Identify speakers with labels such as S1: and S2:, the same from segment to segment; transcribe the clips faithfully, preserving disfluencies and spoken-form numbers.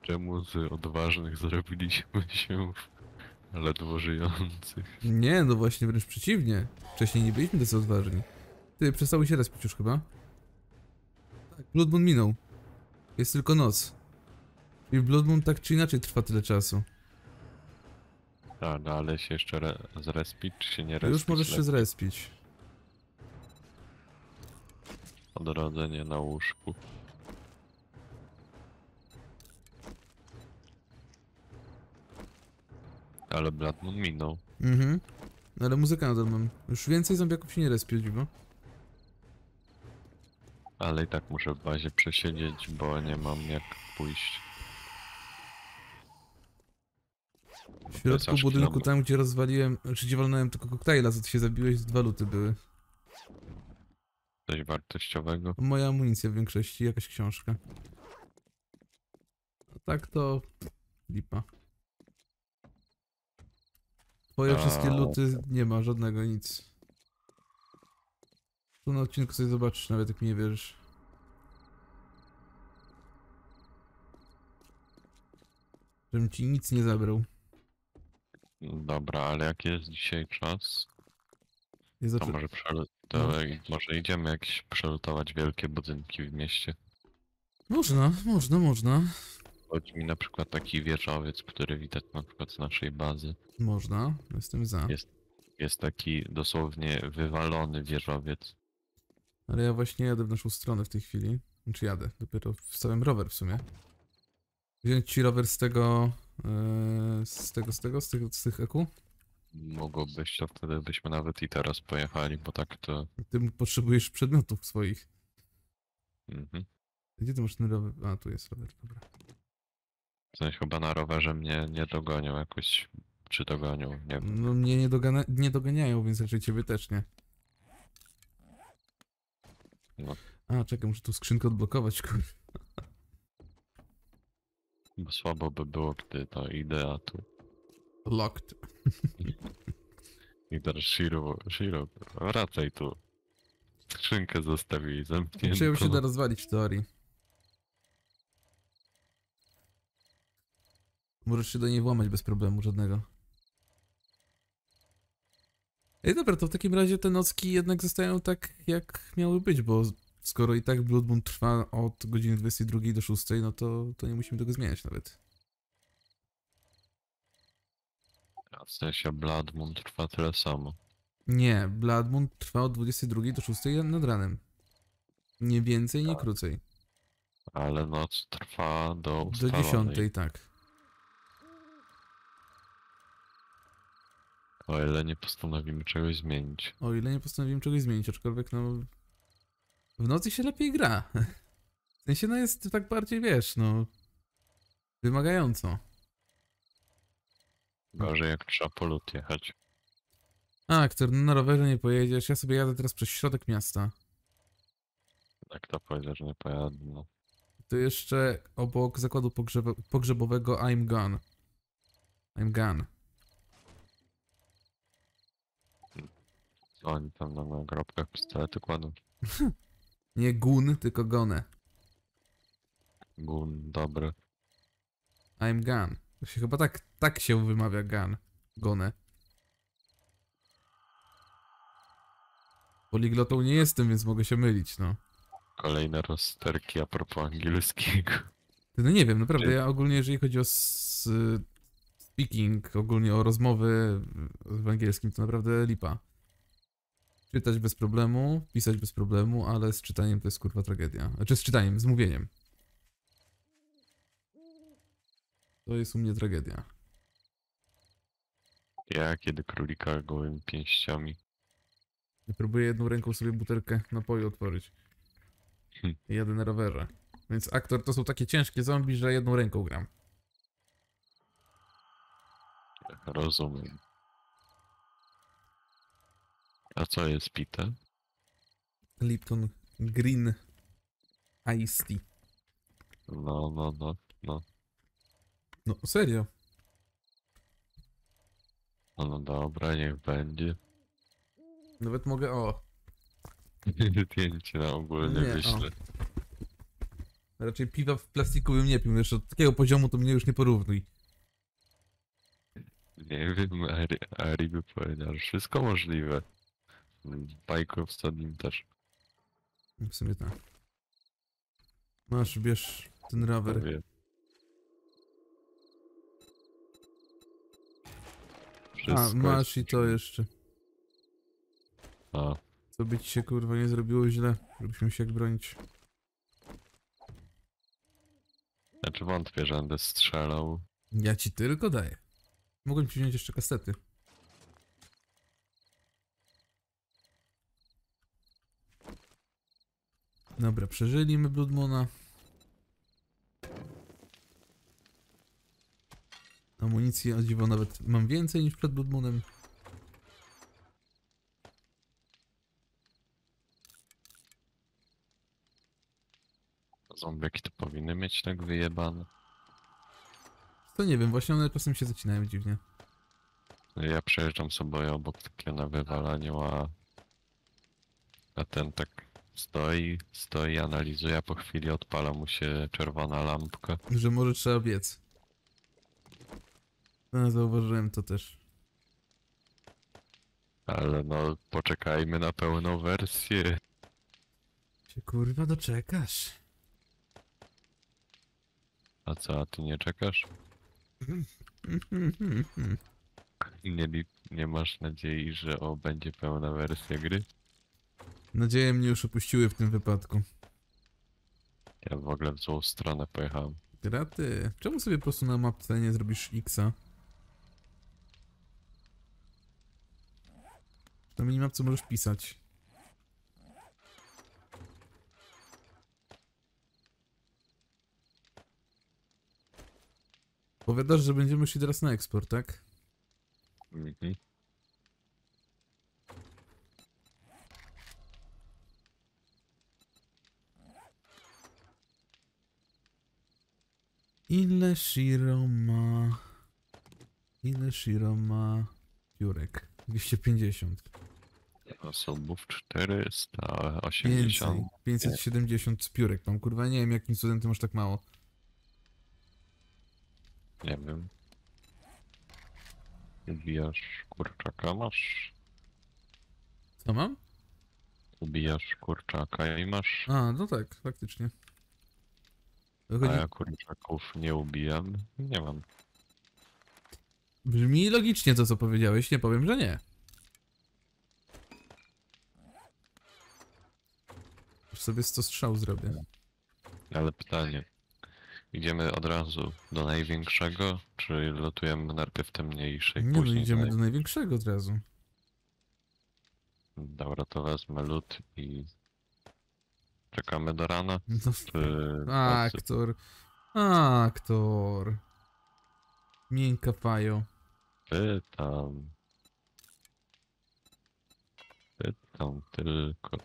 S1: Czemu z odważnych zrobiliśmy się ledwo żyjących?
S2: Nie, no właśnie wręcz przeciwnie. Wcześniej nie byliśmy tacy odważni. Ty, przestały się respić już chyba? Tak, Blood Moon minął. Jest tylko noc. I Blood Moon tak czy inaczej trwa tyle czasu.
S1: A, no ale się jeszcze re zrespić, czy się nie respić?
S2: Już możesz się
S1: lepiej?
S2: zrespić.
S1: Odrodzenie na łóżku. Ale Blood Moon minął.
S2: Mhm. Ale muzykę nadal mam. Już więcej zombiaków się nie respią, o dziwo.
S1: Ale i tak muszę w bazie przesiedzieć, bo nie mam jak pójść.
S2: W środku
S1: aż
S2: budynku,
S1: kilometr.
S2: tam gdzie rozwaliłem, czy gdzie walnąłem tylko koktajla, co ty się zabiłeś, dwa luty były.
S1: Coś wartościowego.
S2: Moja amunicja w większości, jakaś książka. A tak to... lipa. Twoje
S1: A.
S2: wszystkie luty nie ma, żadnego, nic. Tu na odcinku sobie zobaczysz, nawet jak mi nie wierzysz. Żebym ci nic nie zabrał.
S1: Dobra, ale jaki jest dzisiaj czas?
S2: Nie
S1: To
S2: zaczę...
S1: może przelut... to może idziemy jakieś przelutować wielkie budynki w mieście.
S2: Można, można, można.
S1: Chodzi mi na przykład taki wieżowiec, który widać na przykład z naszej bazy.
S2: Można, jestem za.
S1: Jest, jest taki dosłownie wywalony wieżowiec.
S2: Ale ja właśnie jadę w naszą stronę w tej chwili. Znaczy jadę, dopiero wstałem rower w sumie. Wziąć ci rower z tego... Yy, z tego, z tego, z tych, z tych E Q?
S1: Mogło być, to wtedy byśmy nawet i teraz pojechali, bo tak to...
S2: Ty potrzebujesz przedmiotów swoich.
S1: Mhm.
S2: Gdzie ty masz ten rower? A, tu jest rower, dobra.
S1: W sensie chyba na rowerze mnie nie dogonią jakoś, czy dogonią, nie wiem.
S2: No mnie nie, dogania nie doganiają, więc raczej ciebie też nie.
S1: No.
S2: A, czekaj, muszę tu skrzynkę odblokować, kur...
S1: Bo słabo by było, gdy to idea tu.
S2: Locked.
S1: I teraz Shiro, Shiro, wracaj tu. Skrzynkę zostawili zamkniętą.
S2: Czy ją się da rozwalić w teorii. Możesz się do niej włamać bez problemu żadnego. Ej, dobra, to w takim razie te nocki jednak zostają tak, jak miały być, bo skoro i tak Blood Moon trwa od godziny dwudziestej drugiej do szóstej, no to, to nie musimy tego zmieniać nawet.
S1: A w sensie Blood Moon trwa tyle samo.
S2: Nie, Blood Moon trwa od dwudziestej drugiej do szóstej nad ranem. Nie więcej, nie krócej.
S1: Ale noc trwa do
S2: Do
S1: ustalonej.
S2: dziesiątej, tak.
S1: O ile nie postanowimy czegoś zmienić.
S2: O ile nie postanowiłem czegoś zmienić, aczkolwiek no... W nocy się lepiej gra. W sensie no jest tak bardziej, wiesz, no... Wymagająco.
S1: Gorzej jak trzeba po lód jechać.
S2: A, który na rowerze nie pojedziesz, ja sobie jadę teraz przez środek miasta.
S1: Jak to powiedzieć, że nie pojadę, no.
S2: To jeszcze obok zakładu pogrzeba pogrzebowego I'm Gone. I'm Gone.
S1: Oni tam na nagrobkach pistolety kładą.
S2: Nie Gun, tylko Gone.
S1: Gun, dobry.
S2: I'm Gone. To się chyba tak, tak się wymawia Gun. Gone. Poliglotą nie jestem, więc mogę się mylić, no.
S1: Kolejne rozterki a propos angielskiego.
S2: Ty, no nie wiem, naprawdę, ja ogólnie jeżeli chodzi o s speaking, ogólnie o rozmowy w angielskim, to naprawdę lipa. Czytać bez problemu, pisać bez problemu, ale z czytaniem to jest kurwa tragedia. Znaczy z czytaniem, z mówieniem. To jest u mnie tragedia.
S1: Ja kiedy królika gołymi pięściami.
S2: Ja próbuję jedną ręką sobie butelkę napoju otworzyć.
S1: Hm.
S2: I jadę na rowerze. Więc aktor to są takie ciężkie zombie, że jedną ręką gram.
S1: Rozumiem. A co jest pite?
S2: Lipton Green Iced Tea.
S1: No, no, no, no.
S2: No serio.
S1: No, no dobra, niech będzie.
S2: Nawet mogę, o.
S1: Zdjęcie na ogólnie
S2: Nie,
S1: wyślę.
S2: Raczej piwa w plastiku bym nie pił, jeszcze od takiego poziomu to mnie już nie porównuj.
S1: Nie wiem, Ari, Ari by powiedział, że wszystko możliwe. Bajku ostatnim też.
S2: W sumie tak. Masz, bierz ten rower.
S1: Prawie
S2: A,
S1: wszystko
S2: masz i
S1: jest
S2: to jeszcze.
S1: A,
S2: Co by ci się kurwa nie zrobiło źle, żebyśmy się jak bronić.
S1: znaczy wątpię, że będę strzelał.
S2: Ja ci tylko daję. Mogłem ci wziąć jeszcze kasety. Dobra, przeżyli my Blood Moona. Amunicji o dziwo nawet mam więcej niż przed Blood Moonem.
S1: Zombiaki to powinny mieć tak wyjebane.
S2: To nie wiem, właśnie one czasem się zacinają dziwnie.
S1: Ja przejeżdżam sobie obok takie na wywalaniu, a, a ten tak stoi, stoi, analizuje, a po chwili odpala mu się czerwona lampka.
S2: Że może trzeba biec. No, zauważyłem to też.
S1: Ale no, poczekajmy na pełną wersję.
S2: Się kurwa doczekasz.
S1: A co, a ty nie czekasz? Nie, li- nie masz nadziei, że o, będzie pełna wersja gry?
S2: Nadzieje mnie już opuściły w tym wypadku.
S1: Ja w ogóle w złą stronę pojechałem.
S2: Graty, czemu sobie po prostu na mapce nie zrobisz X-a? Na minimapce możesz pisać. Powiadasz, że będziemy szli teraz na eksport, tak?
S1: Mhm.
S2: Ile Shiro ma... Ile Shiro ma... Piórek? dwieście pięćdziesiąt.
S1: Osobów czterysta
S2: Więcej.
S1: osiemdziesiąt.
S2: pięćset siedemdziesiąt z piórek mam, kurwa, nie wiem jakim cudem ty masz tak mało.
S1: Nie wiem. Ubijasz kurczaka, masz.
S2: Co mam?
S1: Ubijasz kurczaka i masz.
S2: A, no tak, faktycznie.
S1: A
S2: Wychodzi...
S1: ja kurczaków nie ubijam. Nie mam.
S2: Brzmi logicznie to, co powiedziałeś, nie powiem, że nie. Już sobie sto strzał zrobię.
S1: Ale pytanie. Idziemy od razu do największego, czy lotujemy najpierw te mniejsze i
S2: Nie no,
S1: później
S2: idziemy
S1: do
S2: do największego od razu.
S1: Dobra, to wezmę lód i czekamy do rana.
S2: No,
S1: Czy nocy?
S2: aktor. Aktor. Miękka fajo.
S1: Pytam. Pytam tylko.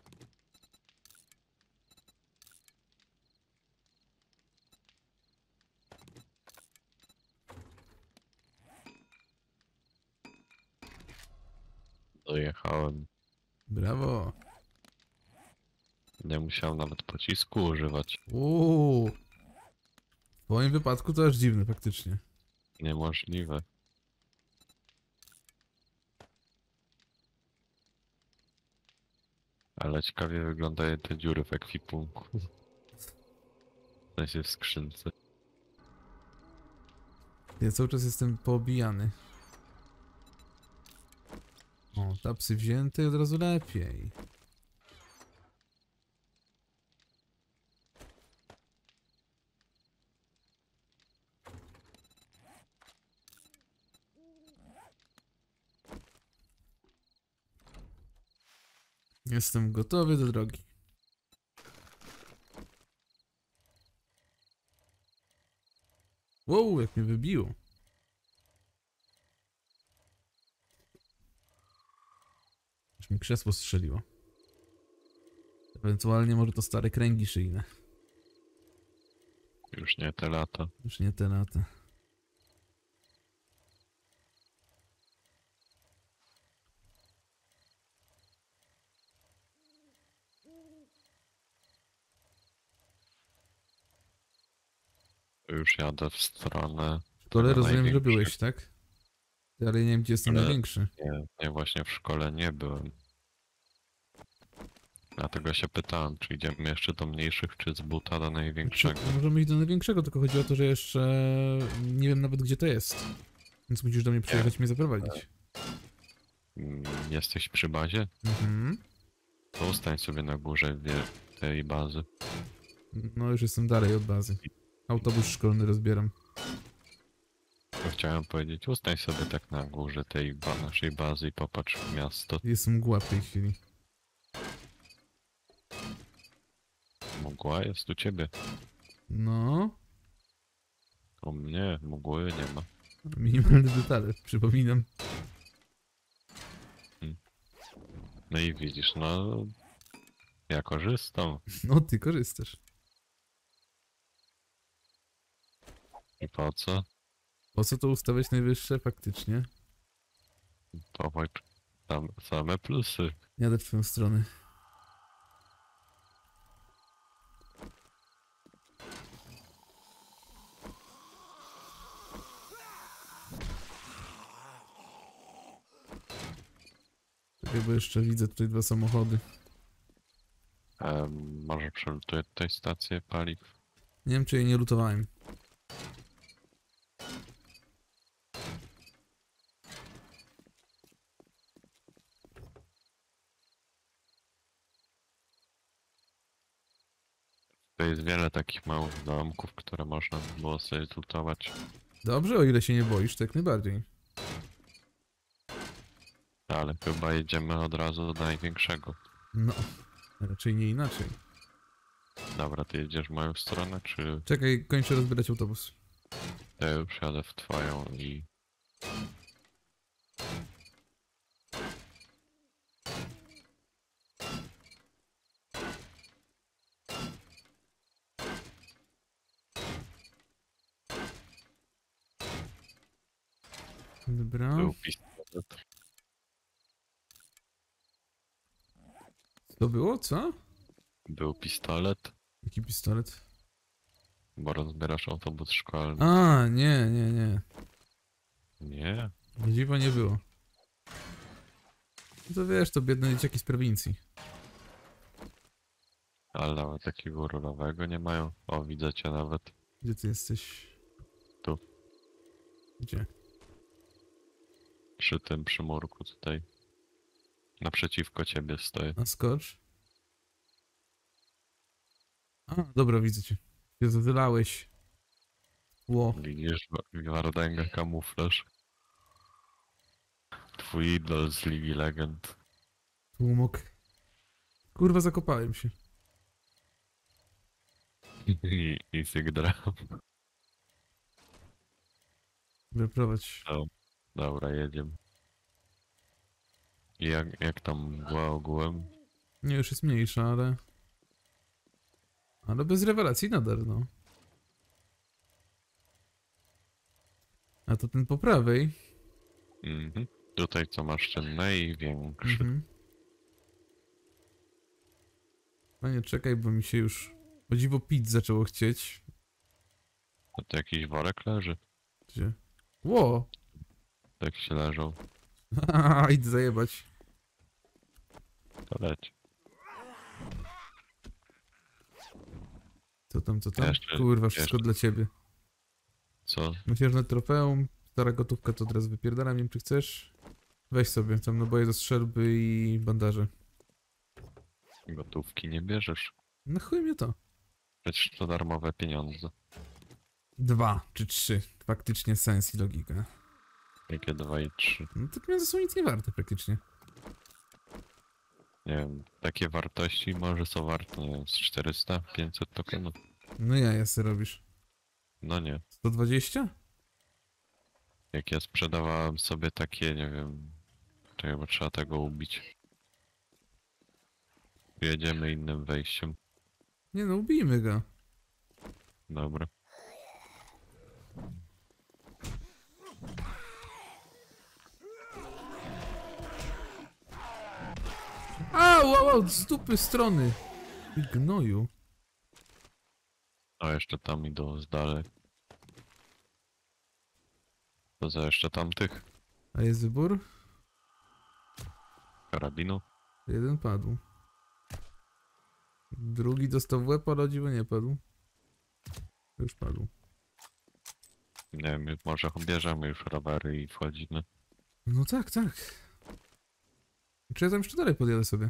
S1: Dojechałem.
S2: Brawo.
S1: Nie musiałem nawet pocisku używać.
S2: Uuu. W moim wypadku to aż dziwne, faktycznie.
S1: Niemożliwe. Ale ciekawie wyglądają te dziury w ekwipunku. W sensie w skrzynce.
S2: Ja cały czas jestem poobijany. O, tapsy wzięte i od razu lepiej. Jestem gotowy do drogi. Wow, jak mnie wybiło. Aż mi krzesło strzeliło. Ewentualnie może to stare kręgi szyjne.
S1: Już nie te lata.
S2: Już nie te lata.
S1: Już jadę w stronę
S2: W szkole
S1: tego
S2: rozumiem, że
S1: największego.
S2: byłeś, tak? Ale nie wiem, gdzie jest ten
S1: Ale-
S2: największy.
S1: Nie, nie, właśnie w szkole nie byłem. Dlatego się pytałem, czy idziemy jeszcze do mniejszych, czy z buta do
S2: Znaczy,
S1: największego.
S2: możemy iść do największego, tylko chodzi o to, że jeszcze nie wiem nawet, gdzie to jest. Więc musisz do mnie przyjechać i mnie zaprowadzić.
S1: Mm, Jesteś przy bazie?
S2: Mhm.
S1: To ustań sobie na górze wie- tej bazy.
S2: No już jestem dalej od bazy. Autobus szkolny rozbieram.
S1: To chciałem powiedzieć, ustań sobie tak na górze tej ba naszej bazy i popatrz w miasto.
S2: Jest mgła w tej chwili.
S1: Mgła jest u ciebie.
S2: No,
S1: U mnie mgły nie ma.
S2: minimalne detale, przypominam.
S1: No i widzisz, no... Ja korzystam.
S2: No, ty korzystasz.
S1: I po co?
S2: Po co to ustawiać najwyższe? Faktycznie.
S1: To chodź, tam same plusy.
S2: Jadę w twoją stronę. Czekaj, bo jeszcze widzę tutaj dwa samochody.
S1: Em, może przelutuję tutaj stację paliw?
S2: Nie wiem, czy jej nie lutowałem.
S1: To jest wiele takich małych domków, które można było sobie lutować.
S2: Dobrze, o ile się nie boisz, to jak najbardziej.
S1: Ale chyba jedziemy od razu do największego.
S2: No, raczej nie inaczej.
S1: Dobra, ty jedziesz w moją stronę, czy
S2: Czekaj, kończę rozbierać autobus.
S1: ja już jadę w twoją i...
S2: Dobra.
S1: Był pistolet.
S2: To było, co?
S1: Był pistolet,
S2: Jaki pistolet?
S1: bo rozbierasz autobus szkolny.
S2: A, nie, nie, nie.
S1: Nie?
S2: Dziwo nie było. No to wiesz, to biedne dzieciaki z prowincji.
S1: Ale nawet takiego rurowego nie mają. O, widzę cię nawet.
S2: Gdzie ty jesteś?
S1: Tu.
S2: Gdzie?
S1: Przy tym przymurku tutaj. Naprzeciwko ciebie stoję.
S2: A skocz? A, dobra, widzę cię. Się zadylałeś. Ło.
S1: Widzisz, Wardęga kamuflaż. Twój idol z Ligi Legend.
S2: Tłumok. Kurwa, zakopałem się.
S1: I, i Sygdra.
S2: Wyprowadź.
S1: O, dobra, jedziemy. I jak, jak tam mgła ogółem?
S2: Nie, już jest mniejsza, ale... Ale bez rewelacji nadal, no. A to ten po prawej.
S1: Mhm. Tutaj co masz ten największy.
S2: Mhm. Panie, czekaj, bo mi się już... O dziwo pić zaczęło chcieć.
S1: A to jakiś worek leży?
S2: Gdzie? Ło!
S1: Tak się leżał.
S2: Haha, idź zajebać.
S1: To leć.
S2: Co tam, co tam?
S1: Jeszcze-
S2: Kurwa, wszystko
S1: jeszcze.
S2: dla ciebie.
S1: Co?
S2: Myślisz, że trofeum, stara gotówka, to teraz wypierdalam, nie wiem czy chcesz. Weź sobie, tam naboje do strzelby i bandaże.
S1: Gotówki nie bierzesz.
S2: No chuj mnie to.
S1: Przecież to darmowe pieniądze.
S2: Dwa czy trzy. Faktycznie sens i logika.
S1: Jakie dwa i trzy.
S2: No te pieniądze są nic nie warte praktycznie.
S1: Nie wiem, takie wartości może są warte, nie wiem, z czterysta pięćset tokenów.
S2: No ja, ja se robisz.
S1: No nie.
S2: sto dwadzieścia?
S1: Jak ja sprzedawałem sobie takie, nie wiem... Czekaj, bo trzeba tego ubić. Jedziemy innym wejściem.
S2: Nie no, ubijmy go.
S1: Dobra.
S2: A, wow, wow, z dupy strony. I gnoju.
S1: A jeszcze tam idą z dalej. To za jeszcze tamtych
S2: A jest wybór?
S1: karabinów.
S2: Jeden padł. Drugi dostał w łeb, ale o dziwo nie padł. Już padł.
S1: Nie wiem, może bierzemy już rowery i wchodzimy.
S2: No tak, tak. Czy ja tam jeszcze dalej podjadę sobie?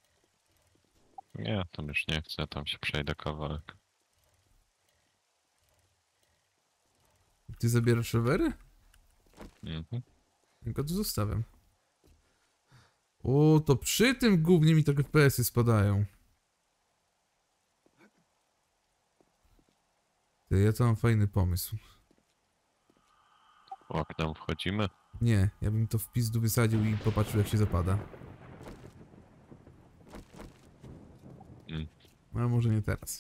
S1: Nie, tam już nie chcę, tam się przejdę kawałek.
S2: Ty zabierasz rowery?
S1: Mhm.
S2: Ja go tu zostawiam. O, to przy tym głównie mi tak F P S-y spadają. Ty, ja to mam fajny pomysł.
S1: Oknem wchodzimy.
S2: Nie, ja bym to w pizdu wysadził i popatrzył jak się zapada.
S1: Mm.
S2: Ale może nie teraz.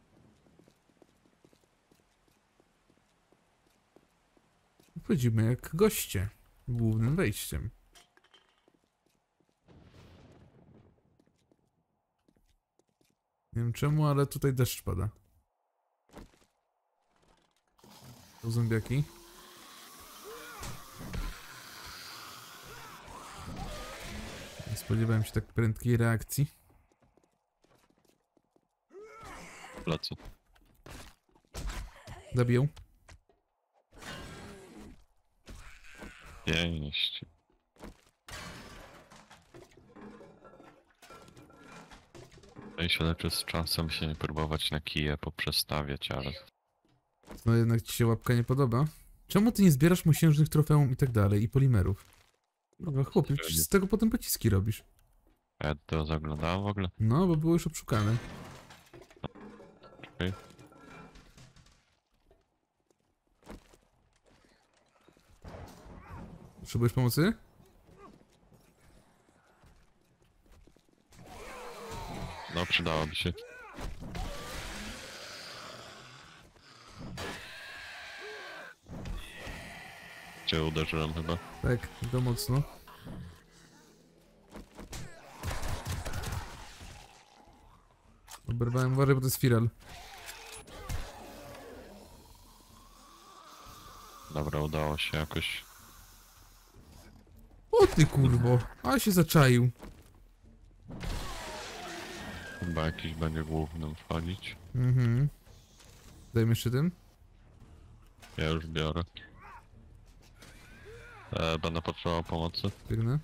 S2: Wchodzimy jak goście. Głównym wejściem. Nie wiem czemu, ale tutaj deszcz pada. To zombiaki. Nie spodziewałem się tak prędkiej reakcji.
S1: Plecy.
S2: Zabiję.
S1: Pięść. No i się leczy z czasem się nie próbować na kije poprzestawiać, ale...
S2: No jednak ci się łapka nie podoba. Czemu ty nie zbierasz mosiężnych trofeum i tak dalej, i polimerów? No chłopie, przecież z tego potem pociski robisz.
S1: Ja to zaglądałem w ogóle?
S2: No, bo było już obszukane.
S1: Czekaj.
S2: Potrzebujesz pomocy?
S1: No, przydałoby się. Cię uderzyłem chyba.
S2: Tak, to mocno. Oberwałem, uważaj, bo to jest firal.
S1: Dobra, udało się jakoś.
S2: O ty kurwo, a się zaczaił.
S1: Chyba jakiś będzie głównym wchodzić.
S2: Mhm. Dajmy jeszcze tym.
S1: Ja już biorę. E, będę potrzebował pomocy.
S2: Biegnę.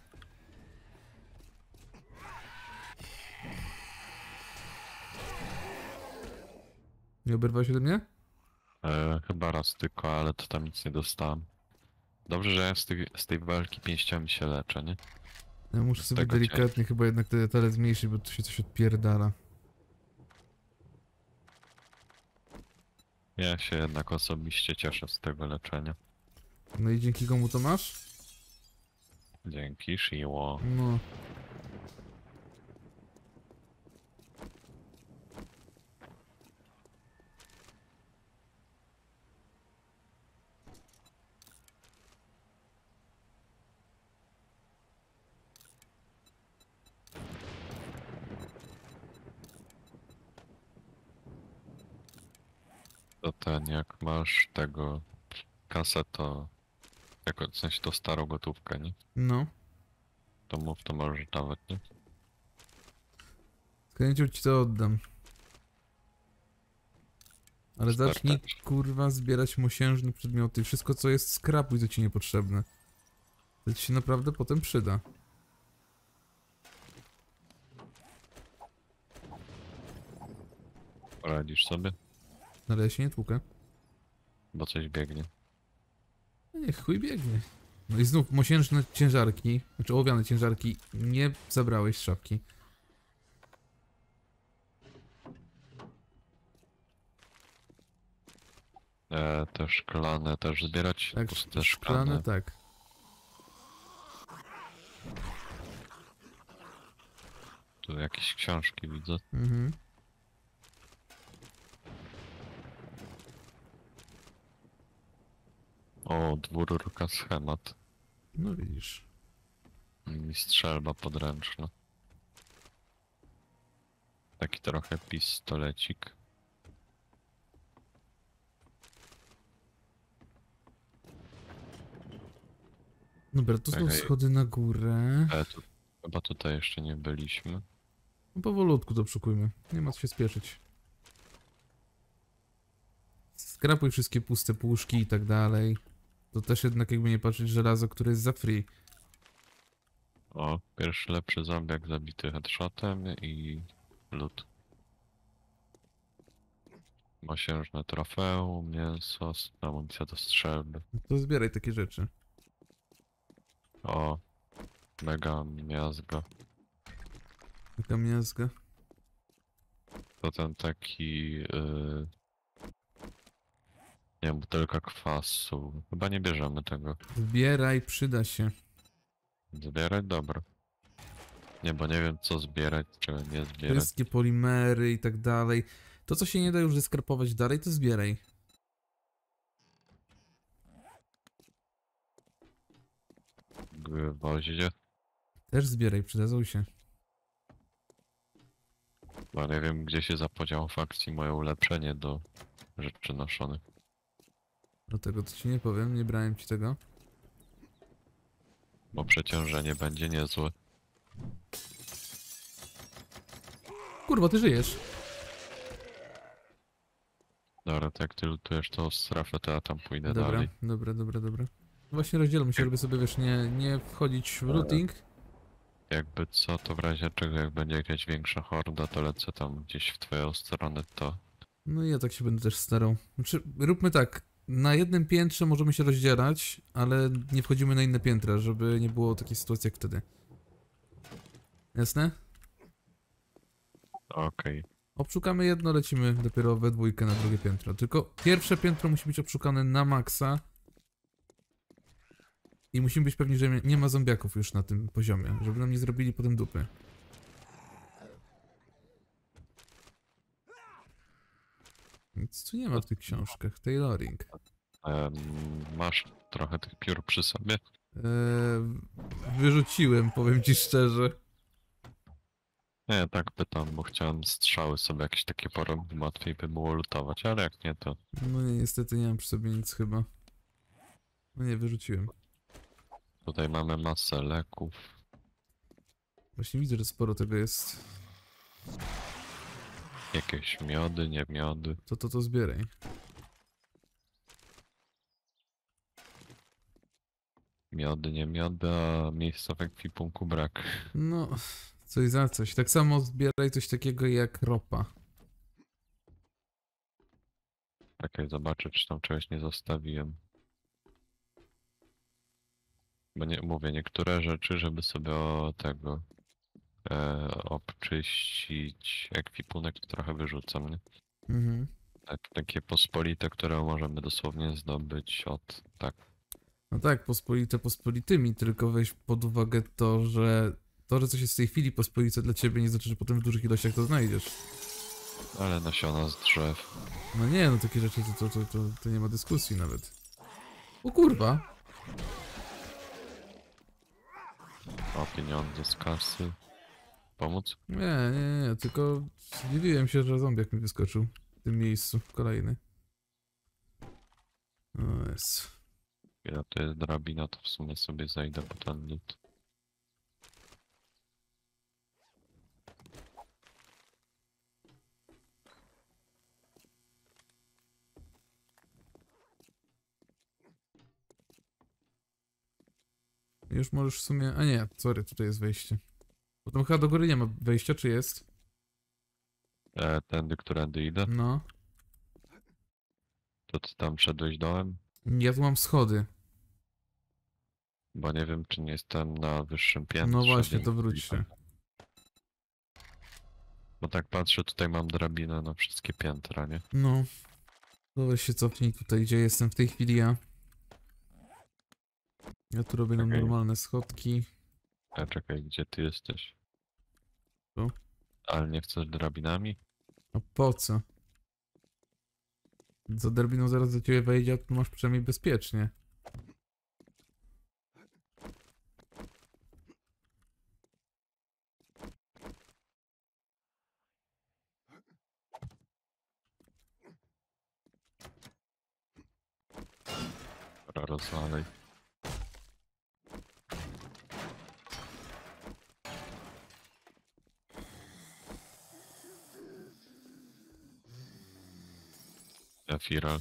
S2: Nie oberwałeś ode mnie?
S1: E, chyba raz tylko, ale to tam nic nie dostałem. Dobrze, że ja z tej, z tej walki pięściami się leczę, nie?
S2: Ja muszę
S1: Z
S2: sobie
S1: tego
S2: delikatnie chyba jednak te detale zmniejszyć, bo tu się coś odpierdala.
S1: Ja się jednak osobiście cieszę z tego leczenia.
S2: No i dzięki komu to masz?
S1: Dzięki, Shiło.
S2: No.
S1: To ten, jak masz tego kasę, to jako w sensie to starą gotówkę, nie?
S2: No.
S1: To mów, to możesz nawet, nie?
S2: Z chęcią ci to oddam. Ale zacznij
S1: Startać.
S2: kurwa zbierać mosiężne przedmioty. Wszystko co jest skrapuj, co ci niepotrzebne. To ci się naprawdę potem przyda.
S1: Poradzisz sobie,
S2: Ale ja się nie tłukę.
S1: bo coś biegnie.
S2: No niech chuj biegnie. No i znów mosiężne ciężarki, znaczy ołowiane ciężarki, nie zabrałeś z szafki.
S1: E, te szklane też zbierać?
S2: Tak,
S1: Puste
S2: szklane,
S1: szklane.
S2: tak.
S1: Tu jakieś książki widzę.
S2: Mhm.
S1: O, dwururka schemat.
S2: No widzisz.
S1: I strzelba podręczna. Taki trochę pistolecik.
S2: Dobra, to są
S1: Czekaj.
S2: schody na górę.
S1: E, tu, chyba tutaj jeszcze nie byliśmy.
S2: No powolutku to przekujmy. Nie ma co się spieszyć. Skrapuj wszystkie puste puszki i tak dalej. To też jednak jakby nie patrzeć żelazo, które jest za free.
S1: O, pierwszy lepszy zombiak zabity headshotem i lód. Mosiężne trofeum, mięso, amunicja do strzelby.
S2: No to zbieraj takie rzeczy.
S1: O, mega miazga.
S2: Taka miazga.
S1: To ten taki... Yy... Nie wiem, butelka kwasu. Chyba nie bierzemy tego.
S2: Zbieraj, przyda się.
S1: Zbierać? Dobra. Nie, bo nie wiem co zbierać, czego nie zbierać.
S2: Wszystkie polimery i tak dalej. To, co się nie da już zeskrapować dalej, to zbieraj.
S1: Gwoździe.
S2: Też zbieraj, przydadzą się.
S1: Bo nie wiem gdzie się zapodziało w akcji moje ulepszenie do rzeczy noszonych.
S2: Do tego to ci nie powiem, nie brałem ci tego.
S1: Bo przeciążenie będzie niezłe.
S2: Kurwa, ty żyjesz.
S1: Dobra, to jak ty lutujesz tą strefę, to ja tam pójdę
S2: Dobra,
S1: dalej.
S2: dobra, dobra, dobra. Właśnie rozdzielmy się, żeby sobie, wiesz, nie, nie wchodzić w looting.
S1: Jakby co, to w razie czego jak będzie jakaś większa horda, to lecę tam gdzieś w twoją stronę, to...
S2: No i ja tak się będę też starał. Znaczy, róbmy tak. Na jednym piętrze możemy się rozdzielać, ale nie wchodzimy na inne piętra, żeby nie było takiej sytuacji jak wtedy. Jasne?
S1: Okej.
S2: Obszukamy jedno, lecimy dopiero we dwójkę na drugie piętro. Tylko pierwsze piętro musi być obszukane na maksa. I musimy być pewni, że nie ma zombiaków już na tym poziomie, żeby nam nie zrobili potem dupy. Nic tu nie ma w tych książkach. Tailoring.
S1: Em, masz trochę tych piór przy sobie?
S2: Eee, wyrzuciłem, powiem ci szczerze.
S1: Nie, tak pytam, bo chciałem strzały sobie jakieś takie porobić, łatwiej by było lutować, ale jak nie, to...
S2: No nie, niestety nie mam przy sobie nic chyba. No nie, wyrzuciłem.
S1: Tutaj mamy masę leków.
S2: Właśnie widzę, że sporo tego jest.
S1: Jakieś miody, nie miody.
S2: To to to zbieraj.
S1: Miody, nie miody, a miejsca w ekwipunku brak.
S2: No, coś za coś. Tak samo zbieraj coś takiego jak ropa.
S1: Czekaj, zobaczę, czy tam czegoś nie zostawiłem. Bo nie mówię, niektóre rzeczy, żeby sobie o tego e, obczyścić ekwipunek, to trochę wyrzucam, nie?
S2: Mhm.
S1: Tak, takie pospolite, które możemy dosłownie zdobyć od... tak.
S2: No tak, pospolite pospolitymi, tylko weź pod uwagę to, że to, że coś jest w tej chwili pospolite dla ciebie, nie znaczy, że potem w dużych ilościach to znajdziesz.
S1: Ale nasiona z drzew.
S2: No nie, no takie rzeczy to, to, to, to, to nie ma dyskusji nawet. O kurwa!
S1: O, pieniądze z kasy. Pomóc?
S2: Nie, nie, nie, tylko zdziwiłem się, że zombiak mi wyskoczył w tym miejscu, kolejny. O jest.
S1: Ja to jest drabina, to w sumie sobie zajdę po ten lód.
S2: Już możesz w sumie... A nie, sorry, tutaj jest wejście. Bo tam chyba do góry nie ma wejścia, czy jest?
S1: E, tędy, którędy idę,
S2: No.
S1: to ty tam szedłeś dołem?
S2: Ja tu mam schody.
S1: Bo nie wiem, czy nie jestem na wyższym piętrze.
S2: No właśnie,
S1: więc-
S2: to wróć się.
S1: Bo tak patrzę, tutaj mam drabinę na wszystkie piętra, nie?
S2: No. To weź się cofnij tutaj, gdzie jestem w tej chwili ja. Ja tu robię nam
S1: Okej.
S2: normalne schodki.
S1: A czekaj, gdzie ty jesteś?
S2: Tu.
S1: Ale nie chcesz drabinami?
S2: A po co? Za derbiną zaraz do ciebie wejdzie, a tu masz przynajmniej bezpiecznie.
S1: Dobra, rozwalaj. Efiral.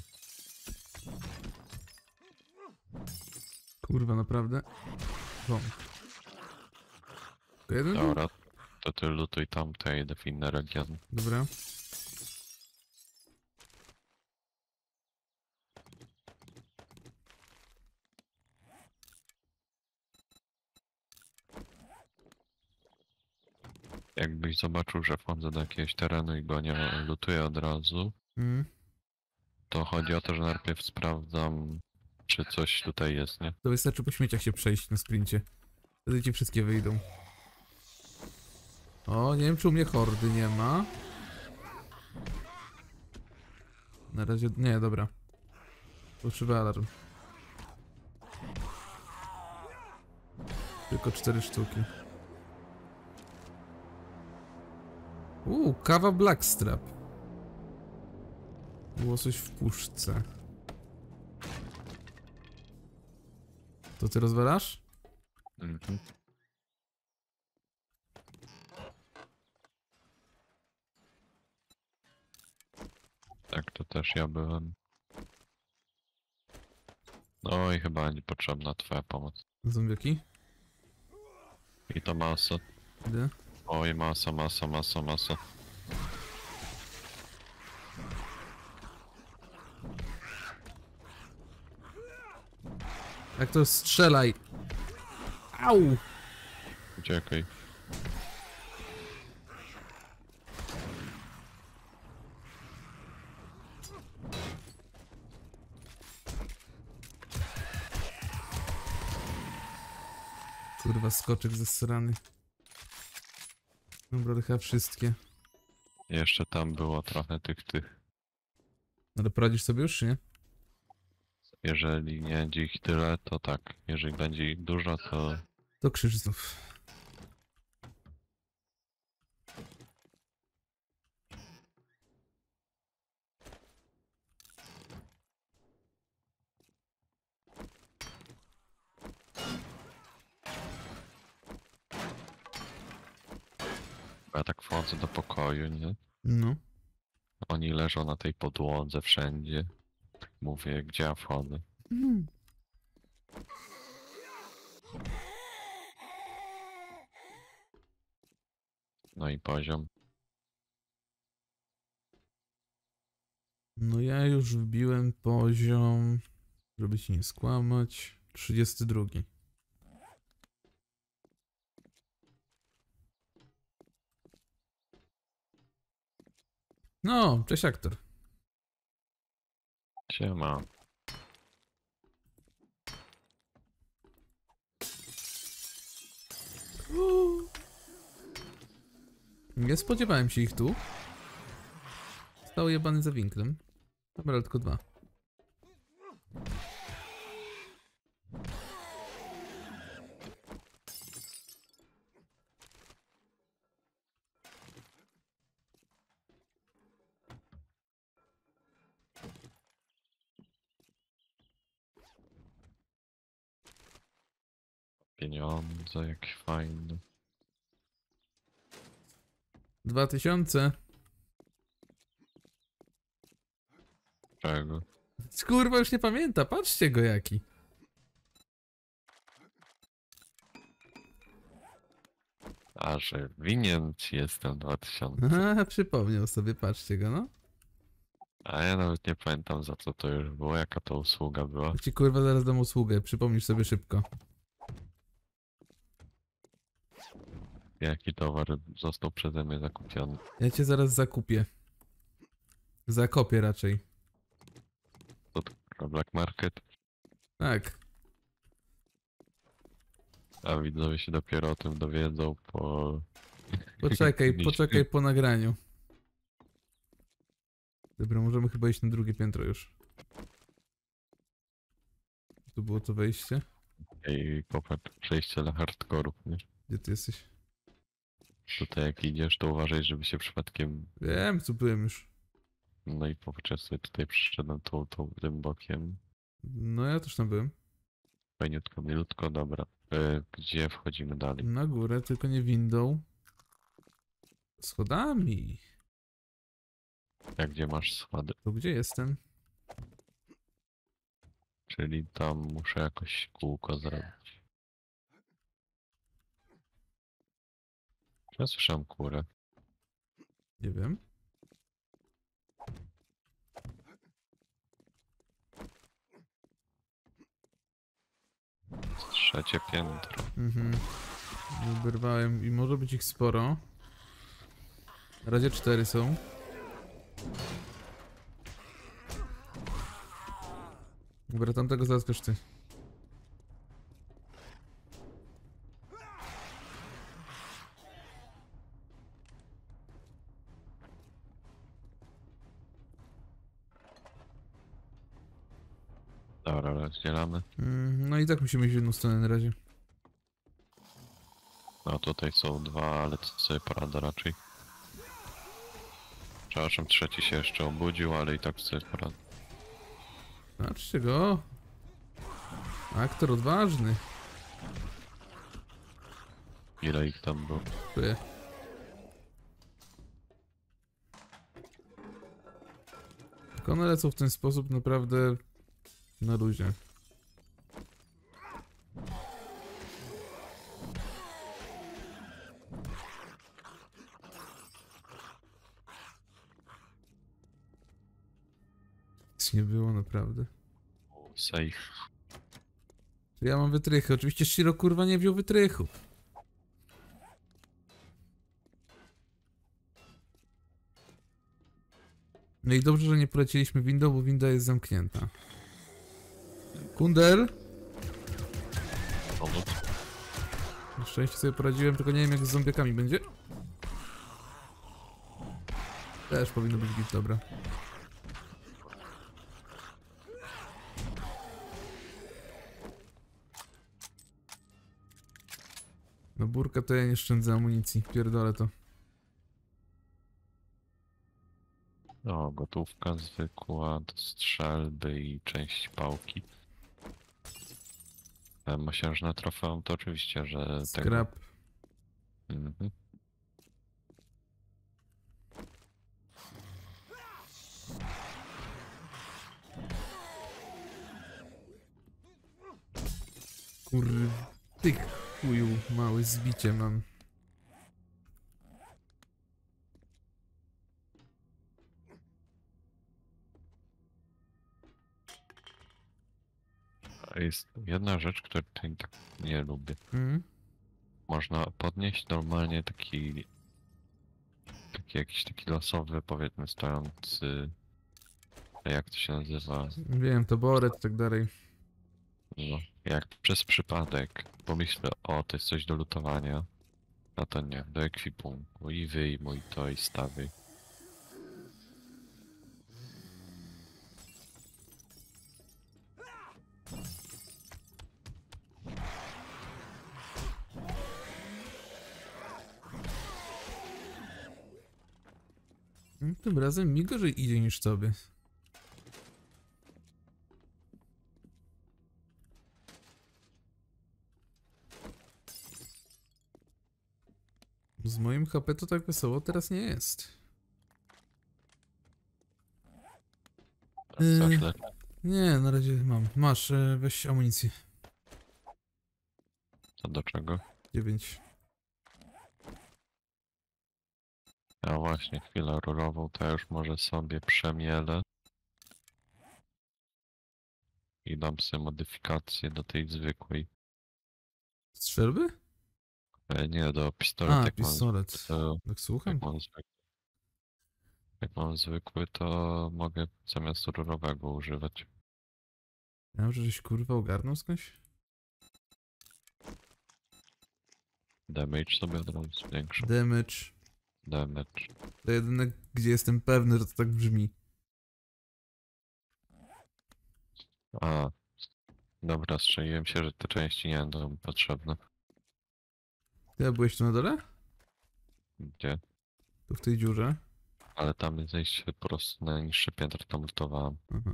S2: Kurwa, naprawdę? O. To jeden był?
S1: Dobra, to ty lutuj tamte, idę w inne regiony.
S2: Dobra.
S1: Jakbyś zobaczył, że wchodzę do jakiegoś terenu i go nie lutuję od razu,
S2: Mm.
S1: to chodzi o to, że najpierw sprawdzam, czy coś tutaj jest, nie?
S2: To wystarczy po śmieciach się przejść na sprincie. Wtedy ci wszystkie wyjdą. O, nie wiem, czy u mnie hordy nie ma. Na razie... Nie, dobra. Fałszywy alarm. Tylko cztery sztuki. Uuu, kawa Blackstrap. Było coś w puszce. To ty rozwalasz?
S1: Mhm. Tak, to też ja byłem. No i chyba nie potrzebna twoja pomoc.
S2: Zombiaki?
S1: I to masa.
S2: Idę.
S1: Oj, masa, masa, masa, masa.
S2: Jak to strzelaj! Au!
S1: Uciekaj.
S2: Kurwa, skoczek zesrany. Dobra, chyba wszystkie.
S1: Jeszcze tam było trochę tych, tych.
S2: Ale poradzisz sobie już, czy nie?
S1: Jeżeli nie będzie ich tyle, to tak. Jeżeli będzie ich dużo, to...
S2: To krzyż znów.
S1: Ja tak wchodzę do pokoju, nie?
S2: No.
S1: Oni leżą na tej podłodze wszędzie. Mówię, gdzie ja wchodzę.
S2: Mm.
S1: No i poziom.
S2: No ja już wbiłem poziom, żeby ci nie skłamać, trzydziesty drugi. No, cześć aktor.
S1: Siema.
S2: Nie spodziewałem się ich tu. Stał jebany za winklem. Dobra, ale tylko dwa.
S1: Pieniądze, jakie fajne.
S2: Dwa tysiące.
S1: Czego?
S2: Kurwa, już nie pamięta, patrzcie go jaki.
S1: A, że winien ci jestem dwa tysiące.
S2: Aha, przypomniał sobie, patrzcie go, no.
S1: A ja nawet nie pamiętam, za co to już było, jaka to usługa była.
S2: Ci kurwa zaraz dam usługę, przypomnisz sobie szybko.
S1: Jaki towar został przeze mnie zakupiony.
S2: Ja cię zaraz zakupię. Zakopię raczej.
S1: To tylko Black Market,
S2: Tak.
S1: a widzowie się dopiero o tym dowiedzą po...
S2: Poczekaj,
S1: Miś-
S2: poczekaj po nagraniu. Dobra, możemy chyba iść na drugie piętro już. Tu było to wejście.
S1: I popatrz, przejście dla hardkorów, nie?
S2: Gdzie ty jesteś?
S1: Tutaj jak idziesz, to uważaj, żeby się przypadkiem...
S2: Wiem, tu byłem już.
S1: No i popatrz, ja sobie tutaj przyszedłem tą, tą, tym bokiem.
S2: No ja też tam byłem.
S1: Fajniutko, milutko, dobra. E, gdzie wchodzimy dalej?
S2: Na górę, tylko nie windą. Schodami.
S1: Jak gdzie masz schody?
S2: To gdzie jestem?
S1: Czyli tam muszę jakoś kółko zrobić. Ja słyszałem kurę.
S2: Nie wiem.
S1: Trzecie piętro.
S2: Mhm. Wyrwałem i może być ich sporo. Na razie cztery są. Dobra, tamtego zaskaż ty.
S1: Dobra, rozdzielamy.
S2: Mm, no i tak musimy iść w jedną stronę na razie.
S1: No tutaj są dwa, ale to sobie porada raczej. Przepraszam, trzeci się jeszcze obudził, ale i tak sobie porada.
S2: Patrzcie go. Aktor odważny.
S1: Ile ich tam było?
S2: Dziękuję. Jak one lecą w ten sposób naprawdę na luzie. Nic nie było naprawdę.
S1: Safe.
S2: Ja mam wytrychy. Oczywiście Shiro kurwa nie wziął wytrychu. No i dobrze, że nie polecieliśmy windą, bo winda jest zamknięta. Kundel?
S1: Pomóc?
S2: Na szczęście sobie poradziłem, tylko nie wiem jak z zombiakami będzie. Też powinno być git, dobra. No burka to ja nie szczędzę amunicji, pierdolę to.
S1: No, gotówka zwykła do strzelby i część pałki. E, Mosiężne trofeum to oczywiście, że tego...
S2: Scrap.
S1: Mhm.
S2: Kurwa. Ty chuju, małe zbicie mam.
S1: A jest jedna rzecz, której tutaj tak nie lubię.
S2: Mhm.
S1: Można podnieść normalnie taki... Taki jakiś taki losowy, powiedzmy, stojący... Jak to się nazywa?
S2: Wiem, taboret i tak dalej.
S1: No, jak przez przypadek pomyślę, o, to jest coś do lutowania, no to nie, do ekwipunku i wyjmuj to i stawiaj.
S2: Mm, Tym razem mi gorzej idzie niż tobie. Z moim H P to tak wesoło teraz nie jest.
S1: Teraz coś
S2: Yy.
S1: le-
S2: Nie, na razie mam. Masz, e, weź amunicję.
S1: To do czego?
S2: dziewięć.
S1: Ja właśnie chwilę rurową, to ja już może sobie przemielę. I dam sobie modyfikację do tej zwykłej.
S2: Strzelby?
S1: E, Nie, do pistoletu.
S2: A,
S1: jak mam,
S2: pistolet.
S1: to,
S2: Tak słucham?
S1: jak mam zwykły. Jak mam zwykły, to mogę zamiast rurowego używać.
S2: Ja może żeś kurwa ogarnął skądś?
S1: Damage sobie od razu zwiększę.
S2: Damage.
S1: Damage.
S2: To jedyne, gdzie jestem pewny, że to tak brzmi.
S1: A, dobra, strzeliłem się, że te części nie będą potrzebne.
S2: Ty byłeś tu na dole?
S1: Gdzie?
S2: Tu w tej dziurze?
S1: Ale tam jest zejście po prostu na niższe piętro, tam lutowałem.
S2: Aha.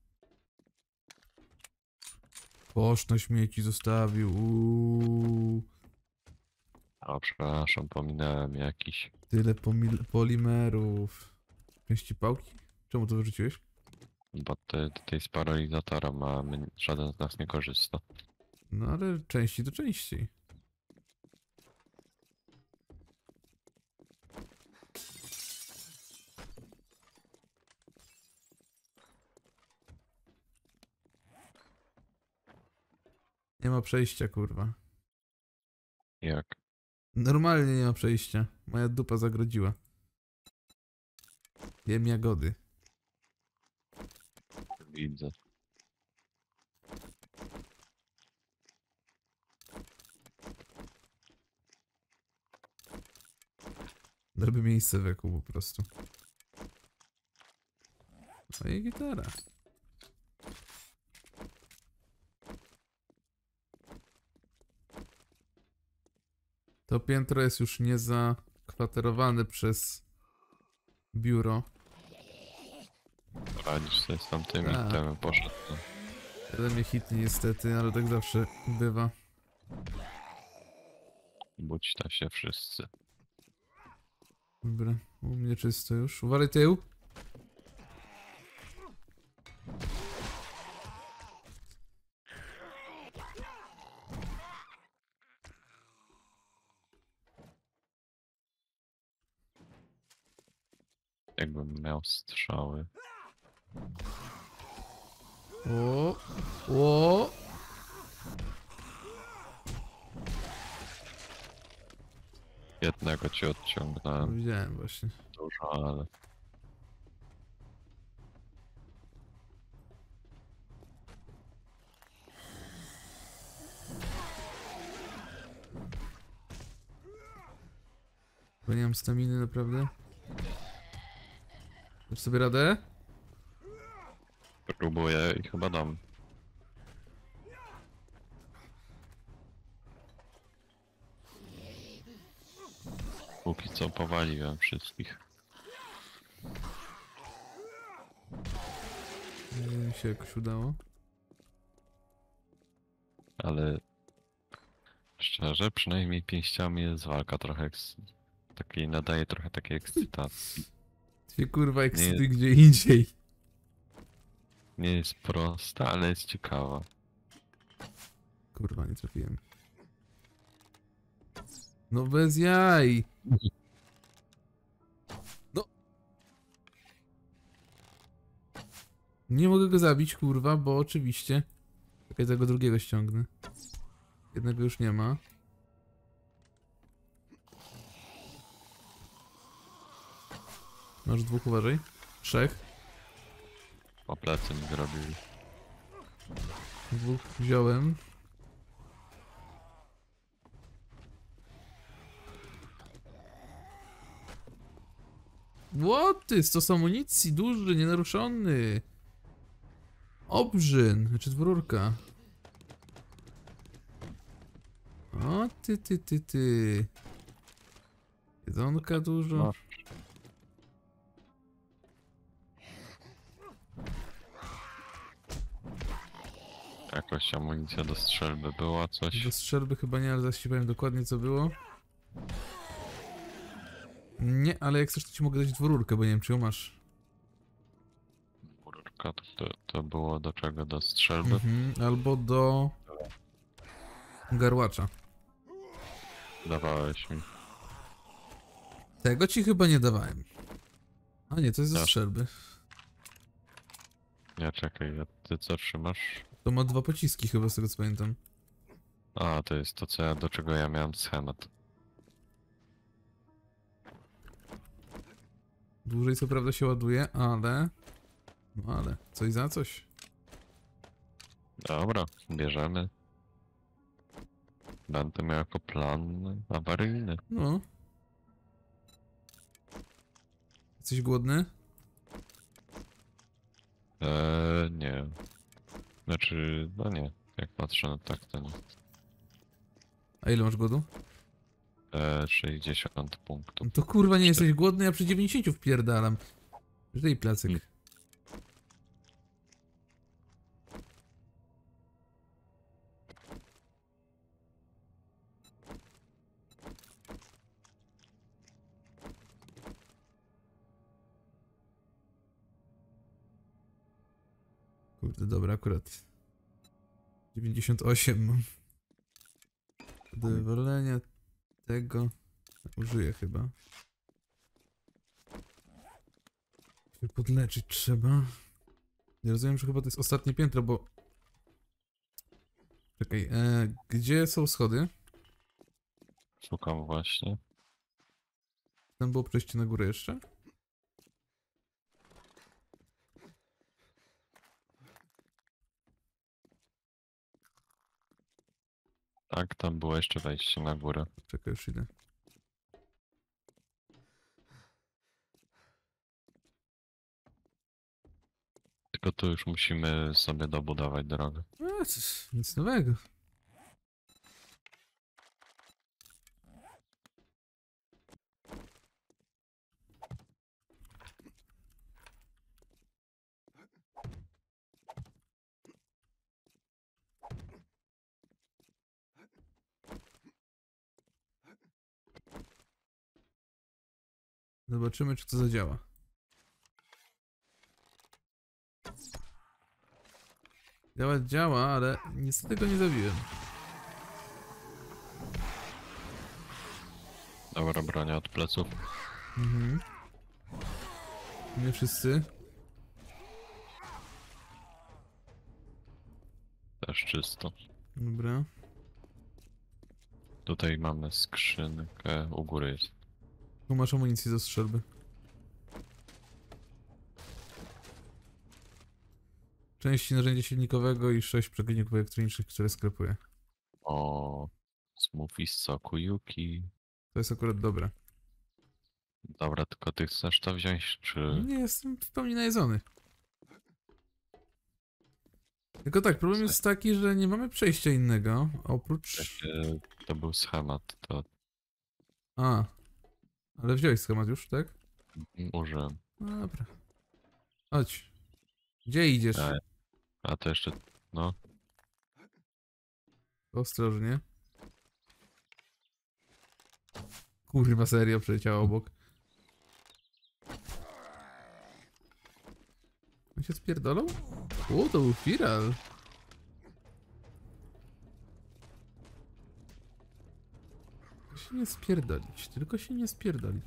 S2: Kosz na śmieci zostawił. Uuu.
S1: A, przepraszam, pominąłem jakiś.
S2: Tyle pomil- polimerów. Części pałki? Czemu to wyrzuciłeś?
S1: Bo ty, tej z paralizatora ma, my, żaden z nas nie korzysta.
S2: No ale częściej do częściej. Nie ma przejścia, kurwa.
S1: Jak?
S2: Normalnie nie ma przejścia. Moja dupa zagrodziła. Jem jagody.
S1: Widzę.
S2: Robię miejsce wokół po prostu. No i gitara. To piętro jest już nie zakwaterowane przez biuro.
S1: Radzisz sobie z tamtymi,
S2: Tak.
S1: temu poszedł. No.
S2: Ale mnie hitnie niestety, ale tak zawsze bywa.
S1: Budź ta się wszyscy.
S2: Dobra, u mnie czysto już. Uwalaj tył.
S1: Jakbym miał strzały.
S2: O, o.
S1: Jednego ci
S2: No,
S1: odciągnąłem.
S2: widziałem właśnie.
S1: Dużo, ale...
S2: Bo nie mam staminy naprawdę. Dasz sobie radę?
S1: Próbuję i chyba dam. Póki co powaliłem wszystkich.
S2: Nie wiem, mi się jakoś udało.
S1: Ale... Szczerze, przynajmniej pięściami jest walka trochę eks... takiej nadaje trochę takiej ekscytacji.
S2: Dwie kurwa eksty
S1: Nie-
S2: gdzie indziej.
S1: Nie jest prosta, ale jest ciekawa.
S2: Kurwa, nie trafiłem. No bez jaj! No! Nie mogę go zabić, kurwa, bo oczywiście... Czekaj, tego drugiego ściągnę. Jednego już nie ma. Masz dwóch, uważaj. Trzech.
S1: Po plecy mi zrobili.
S2: Dwóch wziąłem. Łoty, stos amunicji, duży, nienaruszony. Obrzyn, znaczy dwururka. O ty, ty, ty, ty. Jedzonka dużo.
S1: No. Jakoś amunicja do strzelby była, coś.
S2: Do strzelby chyba nie, ale zaś ci powiem dokładnie co było. Nie, ale jak chcesz to ci mogę dać dwururkę, bo nie wiem czy ją masz.
S1: Rurka to, to, to było do czego? Do strzelby?
S2: Mhm, albo do... garłacza.
S1: Dawałeś mi.
S2: Tego ci chyba nie dawałem. A nie, to jest ze
S1: Tak.
S2: strzelby.
S1: Nie, czekaj, a ty co trzymasz?
S2: To ma dwa pociski chyba z tego co pamiętam.
S1: A, to jest to, co ja, do czego ja miałem schemat.
S2: Dłużej co prawda się ładuje, ale... No ale, coś za coś.
S1: Dobra, bierzemy. Będę miał jako plan awaryjny.
S2: No. Jesteś głodny?
S1: Eee, nie. Znaczy, no nie. Jak patrzę na tak, to nie.
S2: A ile masz głodu?
S1: Eee, sześćdziesiąt punktów.
S2: No to kurwa nie
S1: Cztery.
S2: jesteś głodny, ja przy dziewięćdziesięciu wpierdalam. Żyj placyk.
S1: Hmm.
S2: Kurde, dobra, akurat. dziewięćdziesiąt osiem mam. Do wywalenia tego użyję chyba. Się podleczyć trzeba. Nie rozumiem, że chyba to jest ostatnie piętro, bo... Czekaj, e, gdzie są schody?
S1: Szukam właśnie.
S2: Tam było przejście na górę jeszcze?
S1: Tak, tam było jeszcze wejście na górę.
S2: Czekaj, już idę.
S1: Tylko tu już musimy sobie dobudować drogę.
S2: A, coś, nic nowego. Zobaczymy, czy to zadziała. Działa, działa, ale niestety go nie zabiłem.
S1: Dobra, bronię od pleców.
S2: Mhm. Nie wszyscy.
S1: Też czysto.
S2: Dobra.
S1: Tutaj mamy skrzynkę, u góry jest.
S2: Tu masz amunicję do strzelby. Części narzędzia silnikowego i sześć przeglądników elektronicznych, które sklepuję.
S1: O, smoothie z soku Yuki.
S2: To jest akurat dobre.
S1: Dobra, tylko ty chcesz to wziąć, czy...
S2: Nie jestem w pełni najedzony. Tylko tak, problem jest taki, że nie mamy przejścia innego, oprócz...
S1: e, To był schemat, to
S2: A, ale wziąłeś schemat już, tak?
S1: użyłem.
S2: No dobra. Chodź. Gdzie idziesz?
S1: A, a to jeszcze, no,
S2: Ostrożnie. Kurwa, serio przeleciała obok. On się spierdolą? O, to był firal. Tylko się nie spierdolić, tylko się nie spierdolić.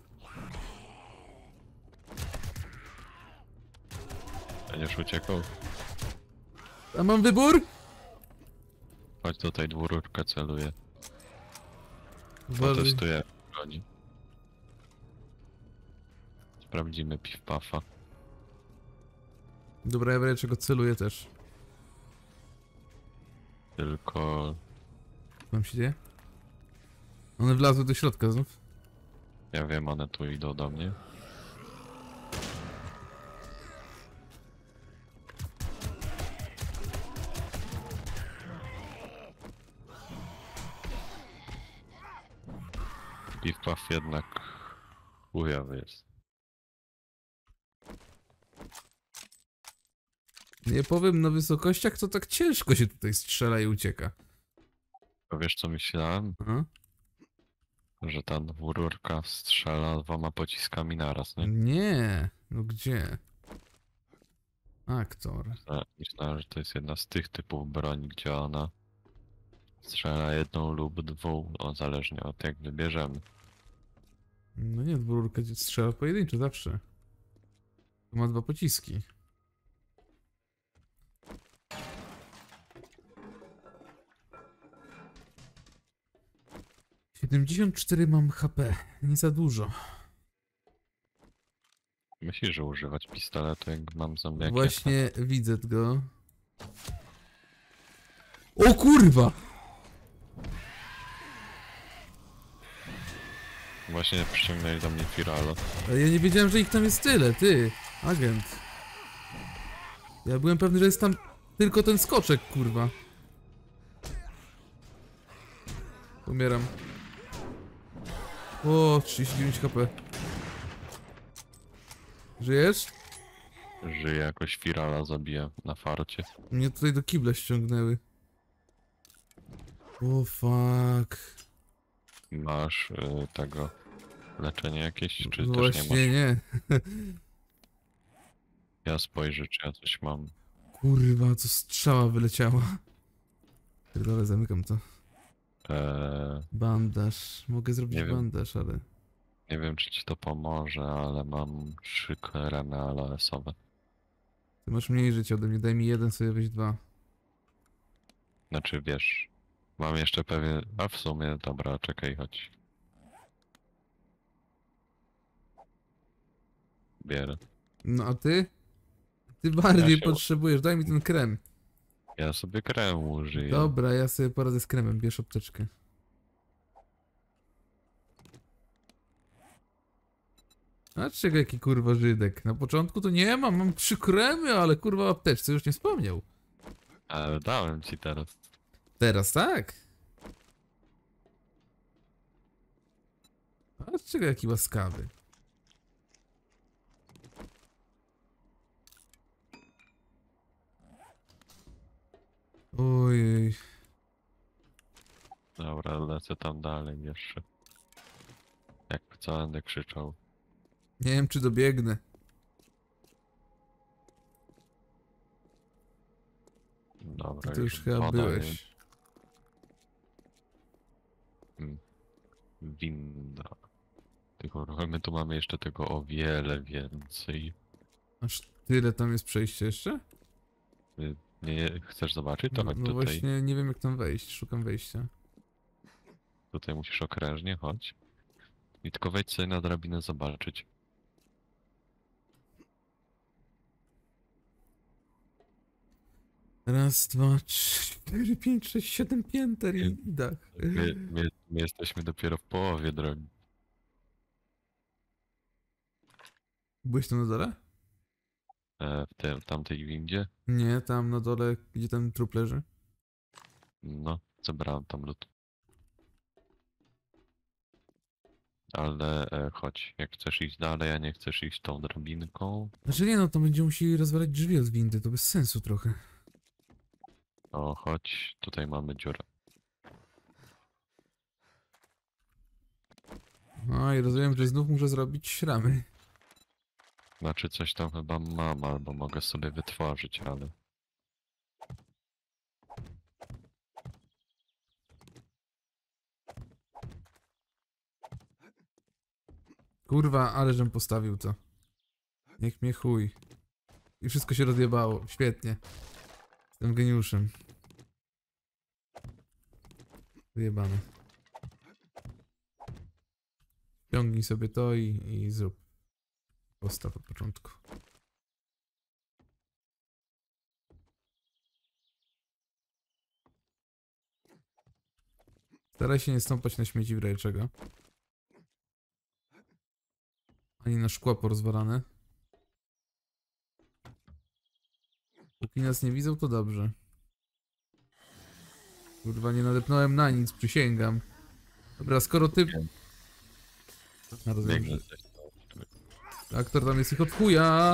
S1: będziesz uciekał?
S2: A mam wybór?
S1: Chodź tutaj, dwururkę celuję.
S2: Uważaj.
S1: Potestuję broni. Sprawdzimy piw-pafa.
S2: Dobra, ja czego celuję też.
S1: Tylko...
S2: Co tam się dzieje? One wlazły do środka znów.
S1: Ja wiem, one tu idą do mnie. Piw-paf jednak chujowy jest.
S2: Nie powiem, na wysokościach to tak ciężko się tutaj strzela i ucieka.
S1: A wiesz co myślałem?
S2: Aha.
S1: Że ta dwururka strzela dwoma pociskami naraz, nie?
S2: Nie, no gdzie? Aktor.
S1: Myślałem- Myślałem, że to jest jedna z tych typów broni, gdzie ona strzela jedną lub dwóch, o, zależnie od jak wybierzemy.
S2: No nie, dwururka strzela pojedynczo zawsze. To ma dwa pociski. siedemdziesiąt cztery mam H P, nie za dużo.
S1: Myślisz, że używać pistoletu, jak mam zombiaki?
S2: Właśnie widzę go. O kurwa!
S1: Właśnie przyciągnęli do mnie Firalo.
S2: Ale ja nie wiedziałem, że ich tam jest tyle, ty, agent. Ja byłem pewny, że jest tam tylko ten skoczek, kurwa. Umieram. O, trzydzieści dziewięć H P. Żyjesz?
S1: Żyje jakoś Firala zabija na farcie.
S2: Mnie tutaj do kibla ściągnęły. O fuck.
S1: Masz y, tego leczenie jakieś, czy też nie
S2: Właśnie
S1: masz?
S2: nie.
S1: Ja spojrzę, czy ja coś mam.
S2: Kurwa, co strzała wyleciała. Tak dalej, zamykam to.
S1: Eee,
S2: Bandaż. Mogę zrobić
S1: Nie wiem.
S2: bandaż, ale...
S1: nie wiem, czy ci to pomoże, ale mam trzy kremy A L S-owe.
S2: Ty masz mniej życia ode mnie, daj mi jeden, sobie weź dwa.
S1: Znaczy, wiesz, mam jeszcze pewien... A w sumie, dobra, czekaj, chodź. Bierę.
S2: No a ty? Ty bardziej
S1: Ja się-
S2: potrzebujesz, daj mi ten krem.
S1: Ja sobie kremu użyję.
S2: Dobra, ja sobie poradzę z kremem, bierz apteczkę. A czego jaki kurwa Żydek? Na początku to nie mam, mam trzy kremy, ale kurwa o apteczce już nie wspomniał.
S1: Ale dałem ci teraz.
S2: Teraz tak? A czego jaki łaskawy? Ojej.
S1: Dobra, lecę tam dalej jeszcze. Jak co będę krzyczał.
S2: Nie wiem czy dobiegnę.
S1: Dobra,
S2: Ty już chyba
S1: woda,
S2: byłeś.
S1: nie? Winda. Tylko my tu mamy jeszcze tego o wiele więcej.
S2: Aż tyle tam jest przejście jeszcze?
S1: Y, Nie chcesz zobaczyć? To
S2: No,
S1: chodź
S2: no
S1: tutaj.
S2: właśnie nie wiem jak tam wejść, szukam wejścia.
S1: Tutaj musisz okrężnie, chodź. I tylko wejdź sobie na drabinę zobaczyć.
S2: Raz, dwa, trzy, cztery, pięć, sześć, siedem pięter i dach.
S1: My, my, my jesteśmy dopiero w połowie drogi.
S2: Byłeś tam na dole?
S1: E, w tym, tamtej windzie.
S2: Nie, tam na dole, gdzie ten trup leży.
S1: No, zebrałem tam lód. Ale e, chodź, jak chcesz iść dalej, a nie chcesz iść tą drabinką,
S2: Znaczy nie no, to będziemy musieli rozwalać drzwi od windy, to bez sensu trochę.
S1: to chodź, tutaj mamy dziurę.
S2: No i rozumiem, że znów muszę zrobić ramy.
S1: Znaczy coś tam chyba mam, albo mogę sobie wytworzyć, ale...
S2: Kurwa, ale żem postawił to. Niech mnie chuj. I wszystko się rozjebało, świetnie. Jestem geniuszem. Wyjebane. Ciągnij sobie to i, i zrób. Postaw od początku. Staraj się nie stąpać na śmieci w razie czego. Ani na szkła porozwalane. Póki nas nie widzą, to dobrze. Kurwa, nie nadepnąłem na nic, przysięgam. Dobra, skoro ty... A, rozumiem,
S1: Biegnę
S2: że
S1: coś
S2: aktor tam jest ich od chuja.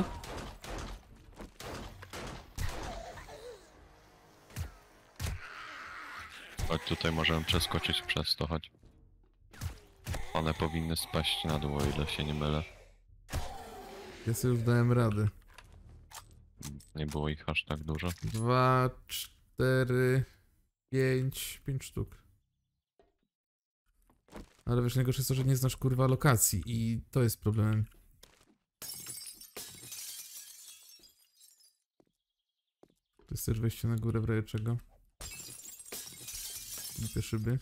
S1: Chodź, tutaj możemy przeskoczyć przez to, chodź. One powinny spaść na dół, o ile się nie mylę.
S2: Ja sobie już dałem radę.
S1: Nie było ich aż tak dużo.
S2: Dwa, cztery, pięć, pięć sztuk. Ale wiesz, najgorsze jest to, że nie znasz kurwa lokacji i to jest problemem. To jest też wejście na górę w razie czego. Głupie szyby.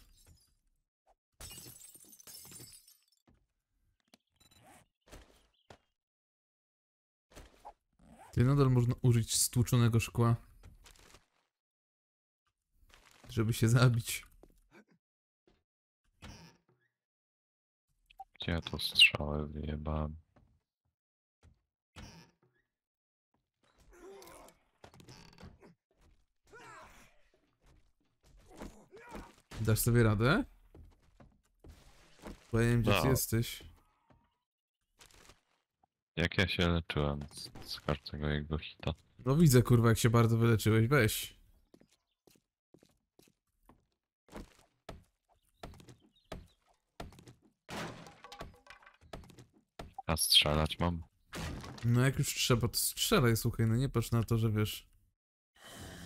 S2: Ty nadal można użyć stłuczonego szkła. Żeby się zabić.
S1: Gdzie ja to strzały wyjebałem?
S2: Dasz sobie radę? Bo ja nie wiem, gdzie ty
S1: No.
S2: jesteś.
S1: Jak ja się leczyłem z, z każdego jego hita.
S2: No widzę kurwa, jak się bardzo wyleczyłeś, weź.
S1: A strzelać mam?
S2: No jak już trzeba, to strzelaj, słuchaj, no nie patrz na to, że wiesz...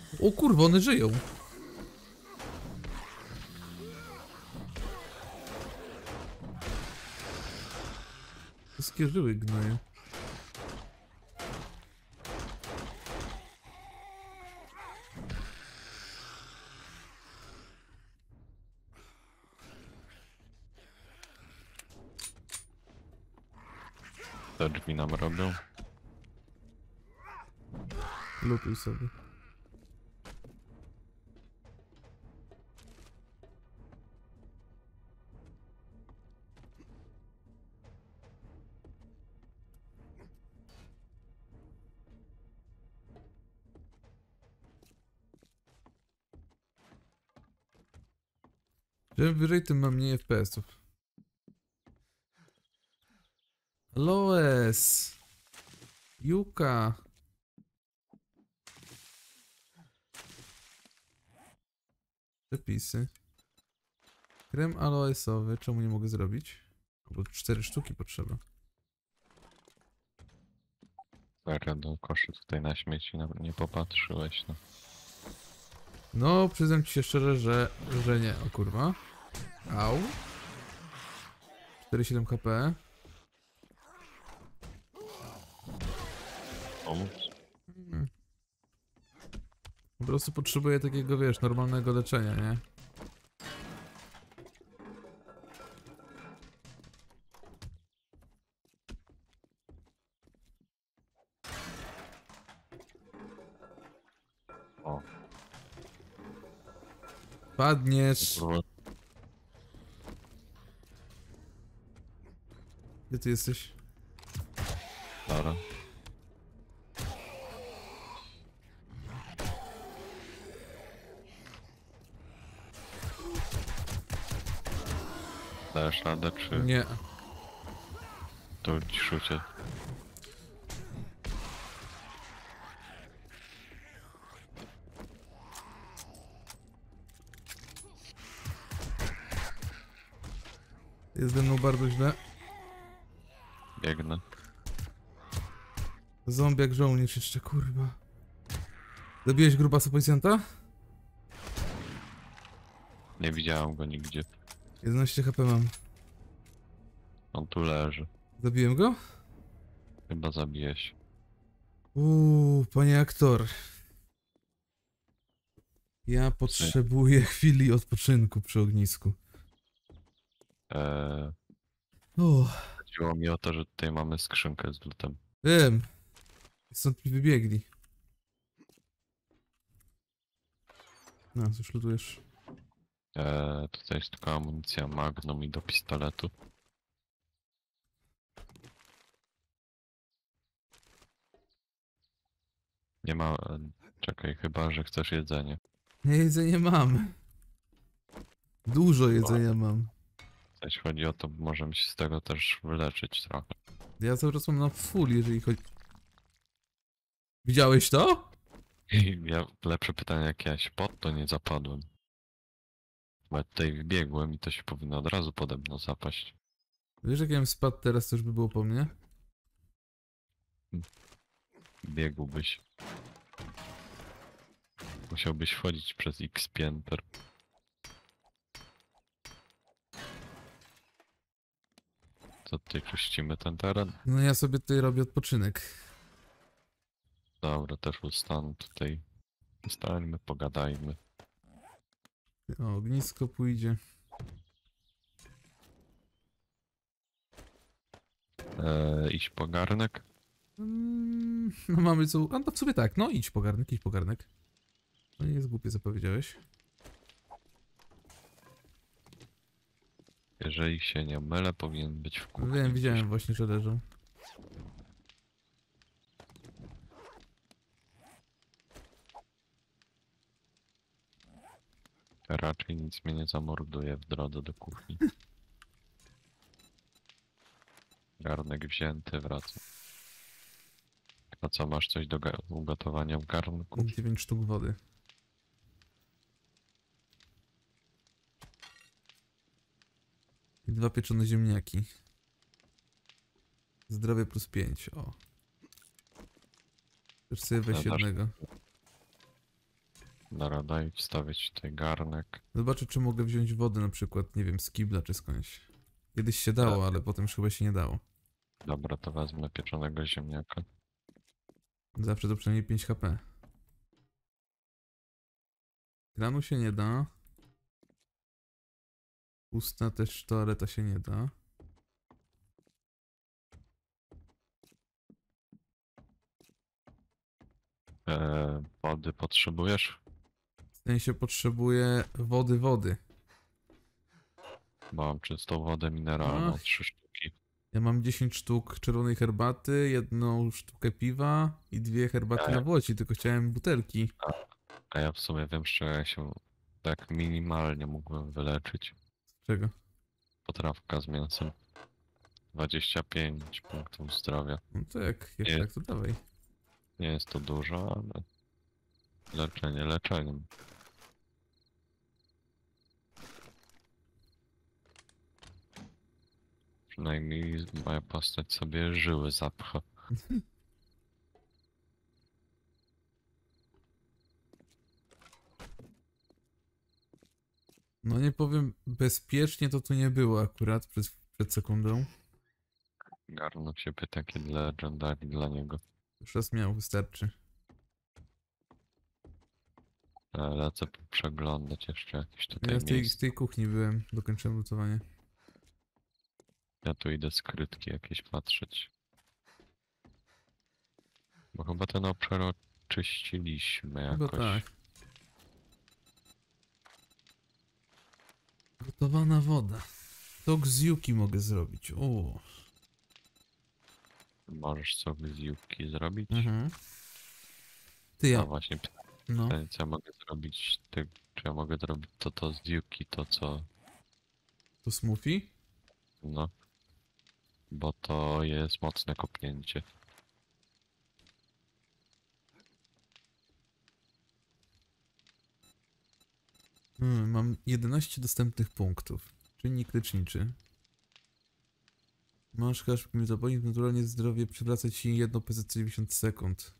S2: O kurwa, one żyją. Wszystkie żyły gnoje.
S1: Te drzwi nam robią.
S2: Lutuj sobie. Czym wyżej, tym mam mniej F P S-ów. Aloes! Juka! Przepisy. Krem aloesowy, czemu nie mogę zrobić? Bo cztery sztuki potrzeba.
S1: Zaraz do koszy tutaj na śmieci nawet nie popatrzyłeś, no.
S2: No, przyznam ci się szczerze, że, że nie. O kurwa. Au. cztery siedem H P.
S1: Pomóc?
S2: Hmm. Po prostu potrzebuję takiego, wiesz, normalnego leczenia, nie?
S1: O.
S2: Padniesz.
S1: Kurwa.
S2: Gdzie ty jesteś?
S1: Dobra. Dajesz radę, czy
S2: Nie.
S1: to ci szucie?
S2: Jest ze mną bardzo źle.
S1: Biegnę.
S2: Zombiak żołnierz jeszcze, kurwa. Zabiłeś grubasa policjanta?
S1: Nie widziałem go nigdzie.
S2: jedenaście H P mam.
S1: On tu leży.
S2: Zabiłem go?
S1: Chyba zabijeś.
S2: Uuu, panie aktor. Ja potrzebuję chwili odpoczynku przy ognisku.
S1: Eee,
S2: Uff,
S1: chodziło mi o to, że tutaj mamy skrzynkę z lutem.
S2: wiem. Stąd mi wybiegli. No, coś lutujesz.
S1: Eee, tutaj jest tylko amunicja Magnum i do pistoletu. Nie ma... e, Czekaj, chyba, że chcesz jedzenie.
S2: Ja jedzenie mam. Dużo jedzenia mam.
S1: Jeśli chodzi o to, możemy się z tego też wyleczyć trochę.
S2: Ja cały czas mam na full, jeżeli chodzi... Widziałeś to?
S1: I ja lepsze pytanie jak ja się pod to nie zapadłem. Bo ja tutaj wbiegłem i to się powinno od razu pode mną zapaść.
S2: Wiesz, jak ja bym spadł teraz, to już by było po mnie?
S1: Biegłbyś. Musiałbyś wchodzić przez X pięter. Co tutaj czyścimy ten teren?
S2: No ja sobie tutaj robię odpoczynek.
S1: Dobra, też ustanę tutaj. Ustańmy, pogadajmy.
S2: O, ognisko pójdzie.
S1: Eee, iść po garnek?
S2: Mm, no mamy co... A no w sumie tak, no idź po garnek, idź po garnek. No nie jest głupie, co powiedziałeś.
S1: Jeżeli się nie mylę, powinien być w kuchni.
S2: Wiem, widziałem właśnie, że leżą.
S1: Raczej nic mnie nie zamorduje w drodze do kuchni. Garnek wzięty, wracam. A co, masz coś do ga- ugotowania w garnku?
S2: dziewięć sztuk wody. I dwa pieczone ziemniaki. Zdrowie plus pięć, o. Też sobie weź
S1: No, dasz-
S2: jednego.
S1: Dobra, daj wstawić tutaj garnek.
S2: Zobaczę, czy mogę wziąć wodę na przykład, nie wiem, z kibla czy skądś. Kiedyś się dało, ale potem już chyba się nie dało.
S1: Dobra, to wezmę pieczonego ziemniaka.
S2: Zawsze to przynajmniej pięć H P. Kranu się nie da. Usta też, toaleta się nie da.
S1: Eee, wody potrzebujesz?
S2: W sensie potrzebuję wody, wody.
S1: Bo mam czystą wodę mineralną,
S2: Ach.
S1: trzy sztuki.
S2: Ja mam dziesięć sztuk czerwonej herbaty, jedną sztukę piwa i dwie herbaty
S1: Ja-
S2: na włoci, tylko chciałem butelki.
S1: A ja w sumie wiem, że ja się tak minimalnie mógłbym wyleczyć.
S2: Czego?
S1: Potrawka z mięsem. dwadzieścia pięć punktów zdrowia.
S2: No to jak, jak
S1: Nie.
S2: tak, to dawaj.
S1: Nie jest to dużo, ale leczenie leczeniem. Przynajmniej moja postać sobie żyły zapcha.
S2: No nie powiem, bezpiecznie to tu nie było akurat przed, przed sekundą.
S1: Garnął się pyta, kiedy legendary dla niego.
S2: Już raz miał, wystarczy.
S1: E, Lecę przeglądać jeszcze jakieś tutaj
S2: Ja w tej, w
S1: miejsca.
S2: tej kuchni byłem, dokończyłem lutowanie.
S1: Ja tu idę skrytki jakieś patrzeć. Bo chyba ten obszar oczyściliśmy
S2: Chyba
S1: jakoś.
S2: tak. Gotowana woda. Tok z yuki mogę zrobić. O.
S1: Możesz sobie z Yuki zrobić?
S2: Mhm. Ty
S1: No
S2: ja.
S1: właśnie,
S2: No.
S1: pytanie, co ja mogę zrobić? Ty, czy ja mogę zrobić to, to z Yuki, to co?
S2: To smoothie?
S1: No. Bo to jest mocne kopnięcie.
S2: Hmm, mam jedenaście dostępnych punktów. Czynnik leczniczy. Masz hasz metabolizm, naturalnie zdrowie przywraca ci jedno P Z co dziewięćdziesiąt sekund.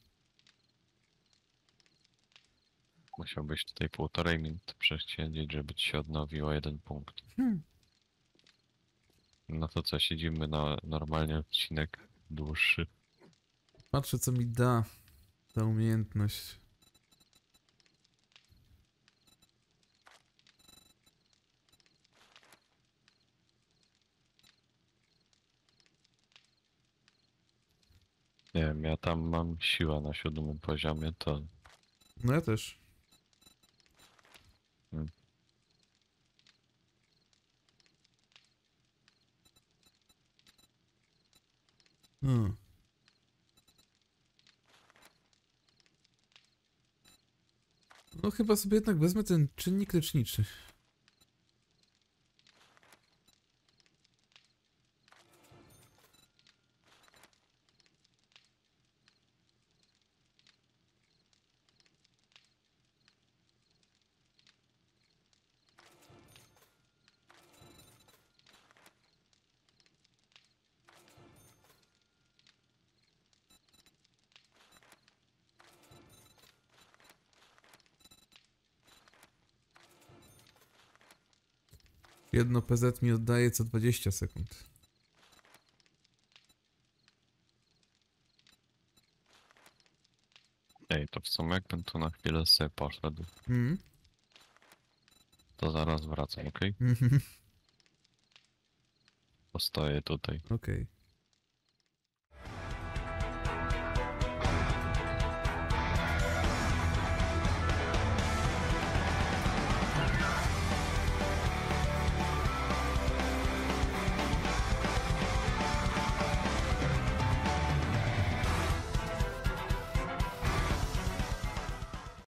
S1: Musiałbyś tutaj półtorej minuty przesiedzieć, żeby ci się odnowiło jeden punkt.
S2: Hmm.
S1: No to co, siedzimy na normalnie odcinek dłuższy.
S2: Patrzę, co mi da ta umiejętność.
S1: Nie wiem, ja tam mam siłę na siódmym poziomie, to
S2: No ja też.
S1: Hmm.
S2: Hmm. No chyba sobie jednak wezmę ten czynnik leczniczy. Jedno P Z mi oddaje co dwadzieścia sekund.
S1: ej, to w sumie jakbym tu na chwilę sobie poszedł,
S2: Mhm.
S1: to zaraz wracam, okej?
S2: Mhm.
S1: Postoję tutaj.
S2: Okej.